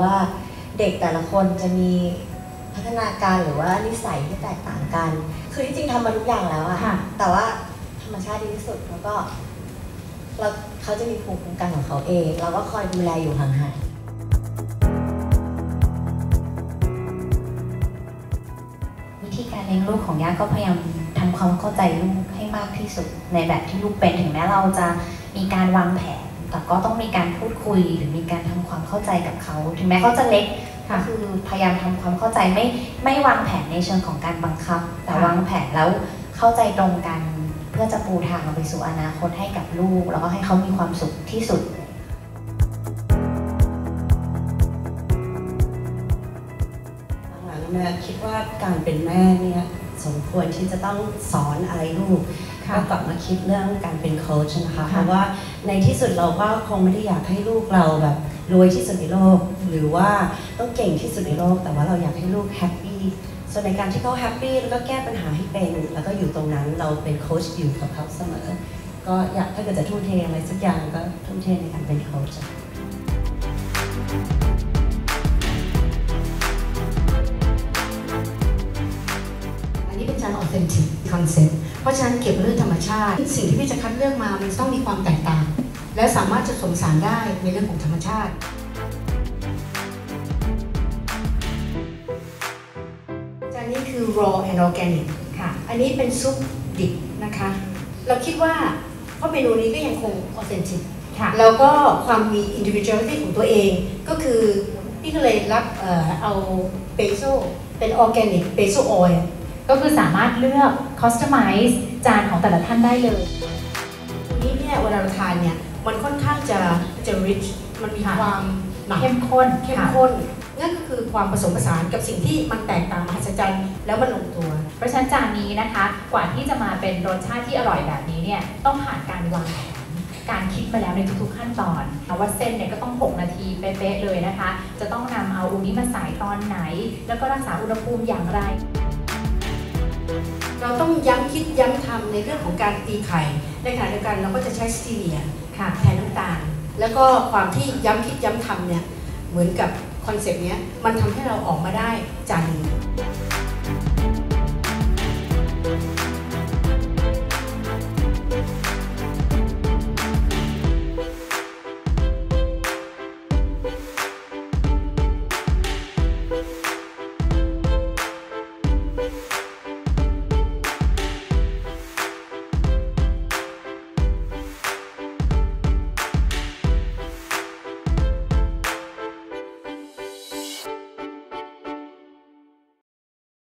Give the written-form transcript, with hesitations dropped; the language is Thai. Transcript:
ว่าเด็กแต่ละคนจะมีพัฒนาการหรือว่านิสัยที่แตกต่างกันคือที่จริงทำมาทุกอย่างแล้วอะแต่ว่าธรรมชาติดีที่สุดแล้วก็เขาจะมีภูมิคุ้มกันของเขาเองเราก็คอยดูแลอยู่ห่างๆวิธีการเลี้ยงลูกของย่าก็พยายามทำความเข้าใจลูกให้มากที่สุดในแบบที่ลูกเป็นถึงแม้เราจะมีการวางแผนแต่ก็ต้องมีการพูดคุยหรือมีการทำความเข้าใจกับเขาถึงแม้เขาจะเล็กก็คือพยายามทำความเข้าใจไม่วางแผนในเชิงของการบังคับแต่วางแผนแล้วเข้าใจตรงกันเพื่อจะปูทางไปสู่อนาคตให้กับลูกแล้วก็ให้เขามีความสุขที่สุดหลังๆเนี่ยคิดว่าการเป็นแม่เนี่ยสมควรที่จะต้องสอนอะไรลูกก็กลับมาคิดเรื่องการเป็นโค้ชนะคะเพราะว่าในที่สุดเราก็คงไม่ได้อยากให้ลูกเราแบบรวยที่สุดในโลกหรือว่าต้องเก่งที่สุดในโลกแต่ว่าเราอยากให้ลูกแฮปปี้ส่วนในการที่เขาแฮปปี้แล้วก็แก้ปัญหาให้เป็นแล้วก็อยู่ตรงนั้นเราเป็นโค้ชอยู่กับเขาเสมอก็อยากถ้าเกิดจะทุ่มเทอะไรสักอย่างก็ทุ่มเทในการเป็นโค้ชอันนี้เป็นการ authentic concept เพราะฉะนั้นเก็บเรื่องธรรมชาติสิ่งที่พี่จะคัดเลือกมามันต้องมีความแตกต่างและสามารถจะผสมผสานได้ในเรื่องของธรรมชาติจานนี้คือ raw and organic ค่ะอันนี้เป็นซุปดิบนะคะเราคิดว่าเพราะเมนูนี้ก็ยังคง authentic ค่ะแล้วก็ความมี individuality ของตัวเองก็คือพี่ก็เลยรับเอาเบโซเป็น organic basil oil ก็คือสามารถเลือก customize จานของแต่ละท่านได้เลยตัวนี้เนี่ยเวลาเราทานเนี่ยมันค่อนข้างจะ rich มันมีความเข้มข้นนั่นก็คือความผสมผสานกับสิ่งที่มันแตกต่างมหัศจรรย์แล้วมันลงตัวเพราะฉะนั้นจานนี้นะคะกว่าที่จะมาเป็นรสชาติที่อร่อยแบบนี้เนี่ยต้องผ่านการวางแผนการคิดมาแล้วในทุกๆขั้นตอนว่าเส้นเนี่ยก็ต้อง6 นาทีเป๊ะๆเลยนะคะจะต้องนำเอาอูนิมาใส่ตอนไหนแล้วก็รักษาอุณหภูมิอย่างไรเราต้องย้ำคิดย้ำทำในเรื่องของการตีไข่ในขณะเดียวกันเราก็จะใช้สตีเวียค่ะแทนน้ำตาลแล้วก็ความที่ย้ำคิดย้ำทำเนี่ยเหมือนกับคอนเซปต์นี้มันทำให้เราออกมาได้จานนี้